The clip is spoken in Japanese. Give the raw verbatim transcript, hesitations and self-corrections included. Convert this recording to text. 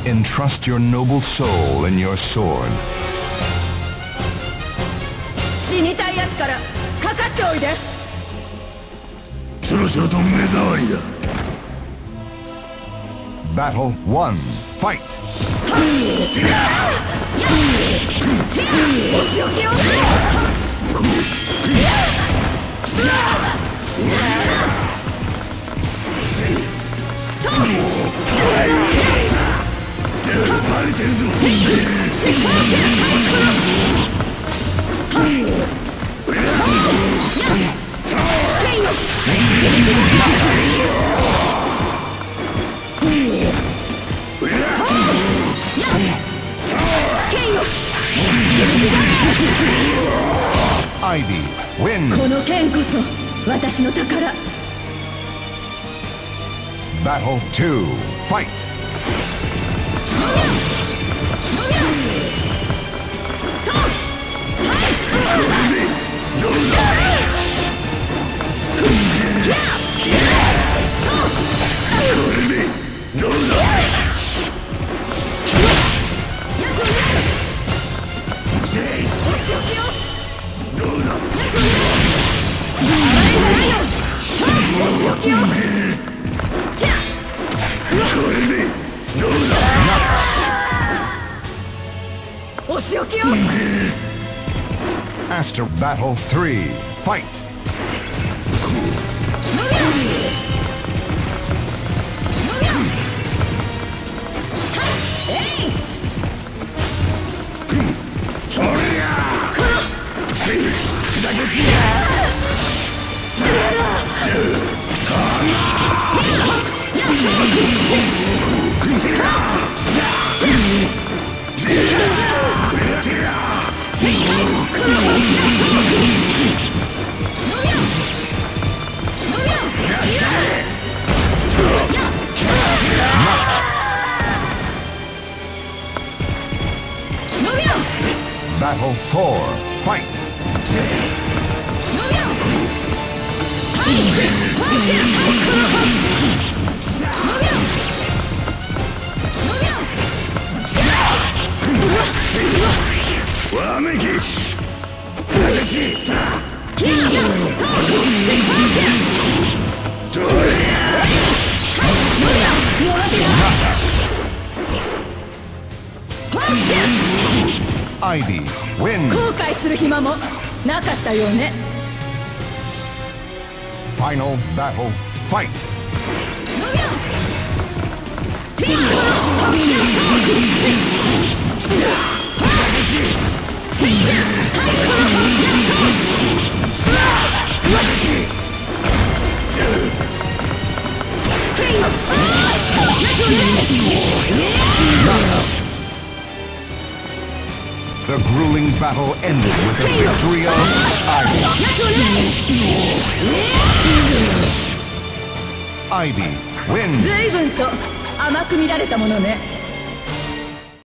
Entrust your noble soul in your sword. 死にたいやつからかかっておいで。 そろそろと目障りだ。 Battle one. Fight. お仕置きを。 バレてるぞ。 アイビー win. この剣こそ私の宝。 Battle two. Fight. お仕置きを。 Astaroth Battle three. Fight. Battle four. Fight. わめき。 アイビー win. 後悔する暇もなかったようね。 Final battle. Fight. The grueling battle ended with the victory of Ivy. Ivy wins. 随分と甘く見られたものね。